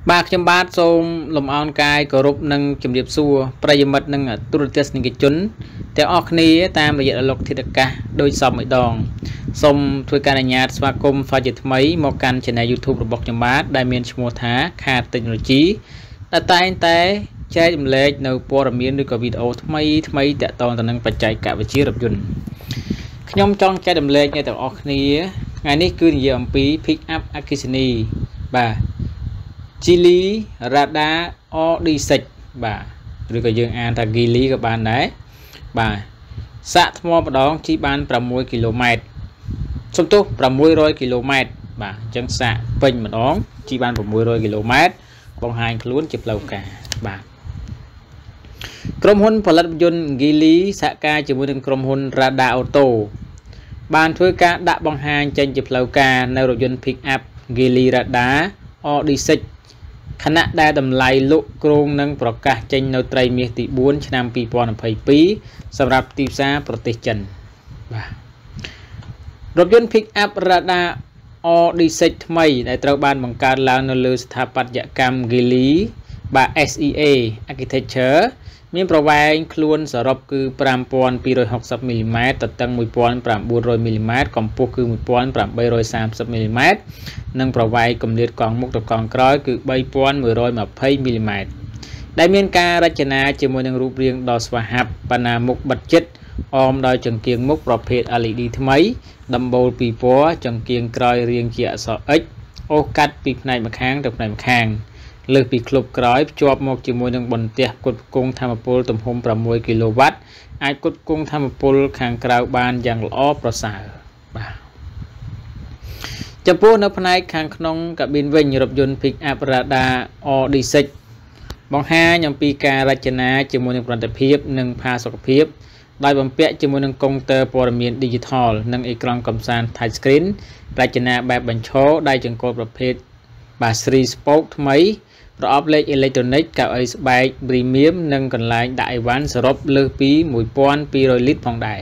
Bạc chấm bát xôm lồng on cai cổ rụp nâng chấm điệp xua, prai mật nâng tu test nâng cái chốn, theo óc ní tam là dạy lộc thịt cá, đôi sòng mấy đòn, xôm thuê ca nhạt xóa công pha dịch mấy một căn trên này YouTube bọc chấm bát, đại miền mua thá, khát tình rồi chí, đã tay té chơi chấm lệch nấu po miền được có video mấy tẹt toàn nâng bạch chạy cả với chia đập dùn, nhom trong chơi chấm lệch ngay từ óc ní, ngày ní cứ nhiều pí pick up Akisini bà Chili radar Odyssey bà rồi có dương an ta ghi lý các bạn đấy bà xạ thua một đón chỉ ban 60 km xong tốt 60 km bà chân xạ bình một đón chỉ ban 60 km vòng hành luôn chụp lâu cả bà Chrome Hun và lập dân ghi lý xạ ca chỉ muốn Chrome Hun radar auto ban thuê ca đã bằng hành trên chụp lâu cả nơi rồi dân pick up ghi lý radar Odyssey khả năng đa đầm lầy lụ krong nângប្រកាសចេញនៅត្រីមាសទី 4 ឆ្នាំ 2022 សម្រាប់ទីផ្សារប្រទេសចិនបាទរថយន្ត pick up radar Odyssey ថ្មីដែលត្រូវបានបង្កើតឡើងនៅលើស្ថាបត្យកម្ម Geely បាទ SEA Architecture មានប្រវែងខ្លួនសរុបគឺ 5260 mm ទទឹង 1900 mm កម្ពស់គឺ 1830 mm និងប្រវែងគម្លាតកង់មុខទៅកង់ក្រោយគឺ 3120 mm ដែលមានការរចនាជាមួយនឹងរូបរាងដ៏ស្វាហាប់បណ្ណាមុខបិទជិតអមដោយចង្គៀងមុខប្រភេទ LED ថ្មីដំបូលពីរពណ៌ចង្គៀងក្រោយរាងជាអក្សរ X អូសកាត់ពីផ្នែកម្ខាងទៅផ្នែកម្ខាងលើសពីក្លុបក្រោយភ្ជាប់មកជាមួយនឹងបន្ទះផ្គត់ផ្គង់ថាមពលទំហំ 6 kW អាចផ្គត់ផ្គង់ថាមពលខាងក្រៅបានយ៉ាងល្អប្រសើរបាទចំពោះនៅផ្នែកខាងក្នុងកាប៊ីនវិញរថយន្ត pick up radar Odyssey បង្ហាញអំពីការរចនាជាមួយនឹងប្រតិភាពនិងផាសុកភាពដោយបំពាក់ជាមួយនឹងកុងទ័រព័ត៌មាន Digital និងអេក្រង់កំសាន្ត Touch Screen រចនាបែបបញ្ឈរដៃចង្កូតប្រភេទ 3 spoke ថ្មីប្រអប់លេខអេឡិចត្រូនិកកៅអីស្បែក Premium និងកន្លែងដាក់អីវ៉ាន់សរុបលើសពី 1200 លីត្រផងដែរ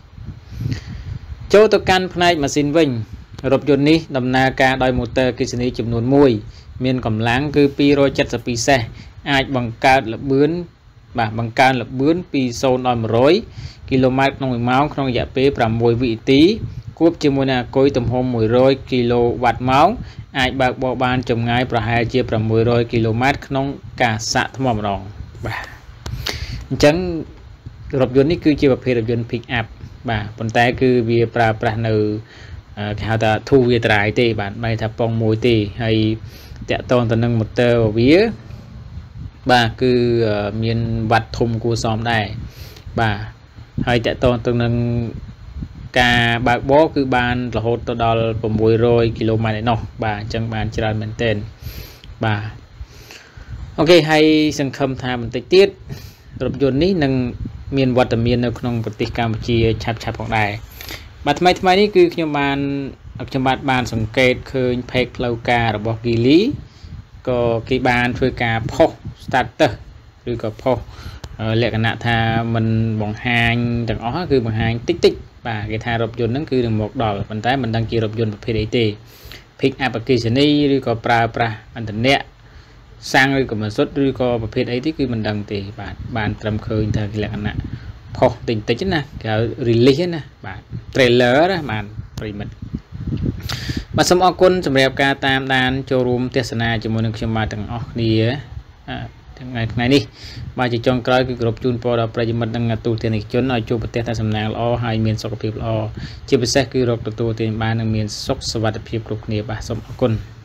ចូលទៅកាន់ផ្នែកម៉ាស៊ីនវិញរថយន្តនេះដំណើរការដោយម៉ូទ័រអគ្គិសនីចំនួន1មានកម្លាំងគឺ 272 សេសអាចបង្កើតល្បឿនពី 0 ដល់ 100 គីឡូម៉ែត្រក្នុង1ម៉ោងក្នុងរយៈពេល 6 វិនាទីគួបជាមួយនឹងអាគុយទំហំ 100 គីឡូវ៉ាត់ម៉ោងអាចបើកបរបានចម្ងាយប្រហែលជា 600 គីឡូម៉ែត្រក្នុងការសាក់ថ្មម្ដងបាទអញ្ចឹងរថយន្តនេះគឺជាប្រភេទរថយន្ត pick up បាទប៉ុន្តែគឺវាប្រើប្រាស់នៅគេហៅថា two wheel drive ទេបាទបែរថាប៉ុងមួយទេហើយតាក់ទងទៅនឹង motor របស់វាបាទគឺមានវ៉ាត់ធំគួរសមដែរបាទហើយតាក់ទងទៅនឹងការបើកបរគឺបានរហូតទៅដល់ 600 គីឡូម៉ែត្រឯណោះបាទអញ្ចឹងបានច្រើនមែនទែនបាទអូខេហើយសង្ឃឹមថាបន្តិចទៀតរថយន្តនេះនឹងមានវត្តមាននៅក្នុងប្រទេសកម្ពុជាឆាប់ៗផងដែរបាទថ្មីនេះគឺខ្ញុំបានសង្កេតឃើញ page ផ្លូវការរបស់ Geely ក៏គេបានធ្វើការផុស status ឬក៏ផុសលក្ខណៈថាมันបង្ហាញទាំងអស់គឺបង្ហាញតិចបាទគេថារថយន្តហ្នឹងគឺនឹងមកដល់ប៉ុន្តែមិនដឹងជារថយន្តប្រភេទអីទេ pick up អគ្គិសនីឬក៏ប្រើប្រាស់ឥន្ធនៈសាំងឬក៏ម៉ាស៊ូតឬក៏ប្រភេទអីទេគឺមិនដឹងទេបាទបានត្រឹមឃើញថាលក្ខណៈផុសតិចណាគេហៅ release ណាបាទ trailer ណាបាទប្រិមិត្តបាទសូមអរគុណសម្រាប់ការតាមដានចូលរួមទស្សនាជាមួយនឹងខ្ញុំបាទទាំងអស់គ្នាថ្ងៃនេះបាទជាចុងក្រោយគឺគោរពជូនពរដល់ប្រិយមិត្តនិងទូទាំងនិកជនឲ្យជួបប្រទេសតែសំណាងល្អហើយមានសុខភាពល្អជាពិសេសគឺរកទទួលទានបាននិងមានសុខសុវត្ថិភាពគ្រប់គ្នាបាទសូមអរគុណ